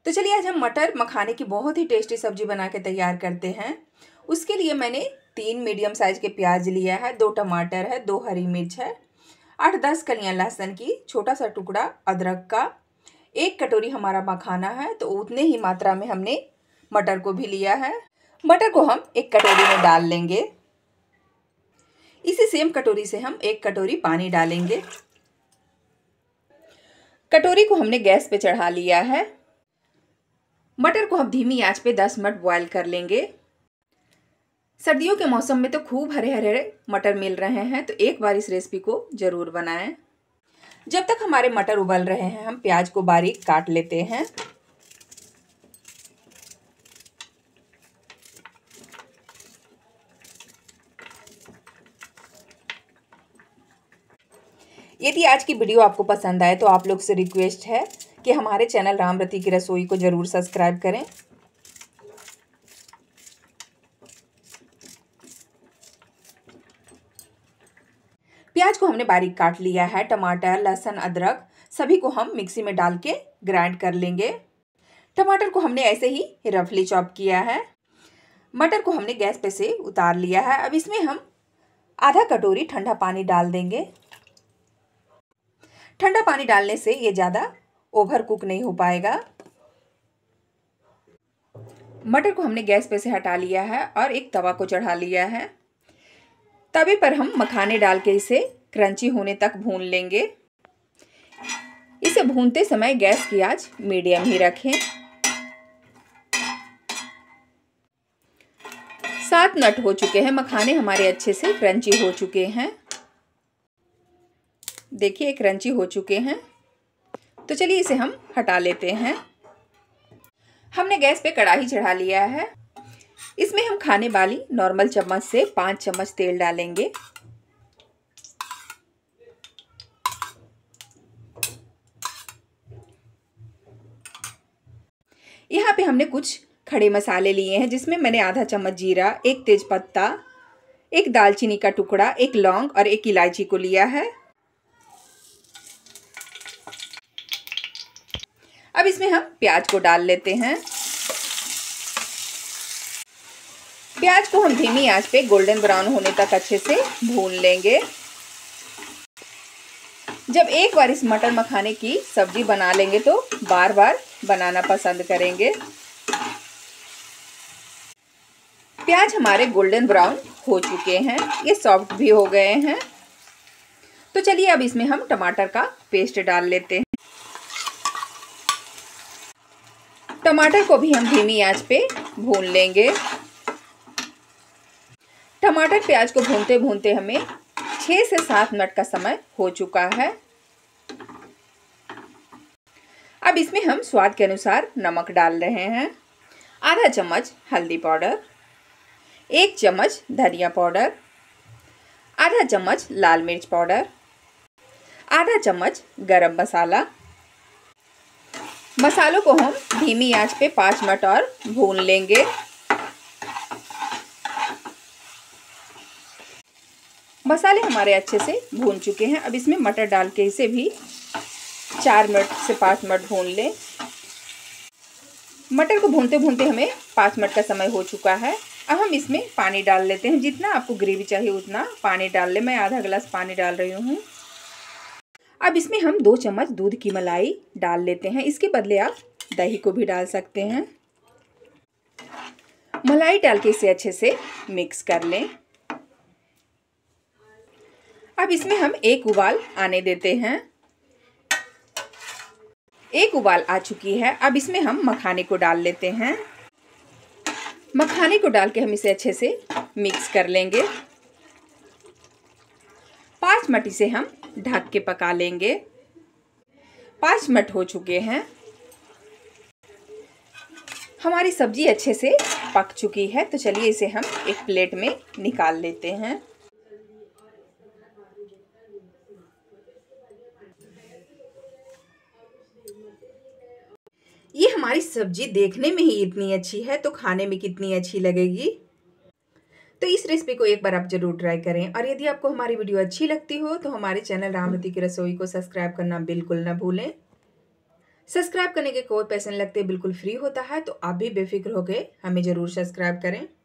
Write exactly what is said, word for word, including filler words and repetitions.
तो चलिए आज हम मटर मखाने की बहुत ही टेस्टी सब्जी बना के तैयार करते हैं। उसके लिए मैंने तीन मीडियम साइज़ के प्याज लिया है, दो टमाटर है, दो हरी मिर्च है, आठ दस कलियां लहसुन की, छोटा सा टुकड़ा अदरक का, एक कटोरी हमारा मखाना है। तो उतने ही मात्रा में हमने मटर को भी लिया है। मटर को हम एक कटोरी में डाल लेंगे। इसी सेम कटोरी से हम एक कटोरी पानी डालेंगे। कटोरी को हमने गैस पे चढ़ा लिया है। मटर को हम धीमी आंच पे दस मिनट बॉयल कर लेंगे। सर्दियों के मौसम में तो खूब हरे हरे मटर मिल रहे हैं, तो एक बार इस रेसिपी को ज़रूर बनाएं। जब तक हमारे मटर उबल रहे हैं हम प्याज को बारीक काट लेते हैं। यदि आज की वीडियो आपको पसंद आए तो आप लोग से रिक्वेस्ट है कि हमारे चैनल रामरती की रसोई को ज़रूर सब्सक्राइब करें। प्याज को हमने बारीक काट लिया है। टमाटर, लहसुन, अदरक सभी को हम मिक्सी में डाल के ग्राइंड कर लेंगे। टमाटर को हमने ऐसे ही रफली चॉप किया है। मटर को हमने गैस पे से उतार लिया है। अब इसमें हम आधा कटोरी ठंडा पानी डाल देंगे। ठंडा पानी डालने से ये ज़्यादा ओवर कुक नहीं हो पाएगा। मटर को हमने गैस पे से हटा लिया है और एक तवा को चढ़ा लिया है। तवे पर हम मखाने डाल के इसे क्रंची होने तक भून लेंगे। इसे भूनते समय गैस की आंच मीडियम ही रखें। सात मिनट हो चुके हैं, मखाने हमारे अच्छे से क्रंची हो चुके हैं। देखिए क्रंची हो चुके हैं। तो चलिए इसे हम हटा लेते हैं। हमने गैस पे कढ़ाई चढ़ा लिया है। इसमें हम खाने वाली नॉर्मल चम्मच से पाँच चम्मच तेल डालेंगे। यहाँ पे हमने कुछ खड़े मसाले लिए हैं, जिसमें मैंने आधा चम्मच जीरा, एक तेज पत्ता, एक दालचीनी का टुकड़ा, एक लौंग और एक इलायची को लिया है। अब इसमें हम प्याज को डाल लेते हैं। प्याज को हम धीमी आंच पे गोल्डन ब्राउन होने तक अच्छे से भून लेंगे। जब एक बार इस मटर मखाने की सब्जी बना लेंगे तो बार बार बनाना पसंद करेंगे। प्याज हमारे गोल्डन ब्राउन हो चुके हैं, ये सॉफ्ट भी हो गए हैं। तो चलिए अब इसमें हम टमाटर का पेस्ट डाल लेते हैं। टमाटर को भी हम धीमी आंच पे भून लेंगे। टमाटर प्याज को भूनते भूनते हमें छः से सात मिनट का समय हो चुका है। अब इसमें हम स्वाद के अनुसार नमक डाल रहे हैं। आधा चम्मच हल्दी पाउडर, एक चम्मच धनिया पाउडर, आधा चम्मच लाल मिर्च पाउडर, आधा चम्मच गरम मसाला। मसालों को हम धीमी आंच पे पाँच मिनट और भून लेंगे। मसाले हमारे अच्छे से भून चुके हैं। अब इसमें मटर डाल के इसे भी चार मिनट से पाँच मिनट भून लें। मटर को भूनते भूनते हमें पाँच मिनट का समय हो चुका है। अब हम इसमें पानी डाल लेते हैं। जितना आपको ग्रेवी चाहिए उतना पानी डाल लें। मैं आधा गिलास पानी डाल रही हूँ। अब इसमें हम दो चम्मच दूध की मलाई डाल लेते हैं। इसके बदले आप दही को भी डाल सकते हैं। मलाई डाल के इसे अच्छे से मिक्स कर लें। अब इसमें हम एक उबाल आने देते हैं। एक उबाल आ चुकी है। अब इसमें हम मखाने को डाल लेते हैं। मखाने को डाल के हम इसे अच्छे से मिक्स कर लेंगे। पाँच मिनट इसे हम ढक के पका लेंगे। पाँच मिनट हो चुके हैं। हमारी सब्जी अच्छे से पक चुकी है। तो चलिए इसे हम एक प्लेट में निकाल लेते हैं। ये हमारी सब्जी देखने में ही इतनी अच्छी है तो खाने में कितनी अच्छी लगेगी। तो इस रेसिपी को एक बार आप जरूर ट्राई करें। और यदि आपको हमारी वीडियो अच्छी लगती हो तो हमारे चैनल रामरती की रसोई को सब्सक्राइब करना बिल्कुल ना भूलें। सब्सक्राइब करने के कोई पैसे नहीं लगते, बिल्कुल फ्री होता है, तो आप भी बेफिक्र होकर हमें ज़रूर सब्सक्राइब करें।